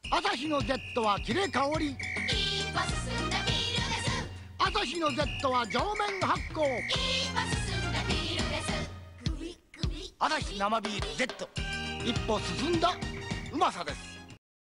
アサヒの Z はキレ香り。 一歩進んだビールです。 アサヒの Z は上面発酵。 一歩進んだビールです。グビグビ。 アサヒ生ビール Z、 一歩進んだうまさです。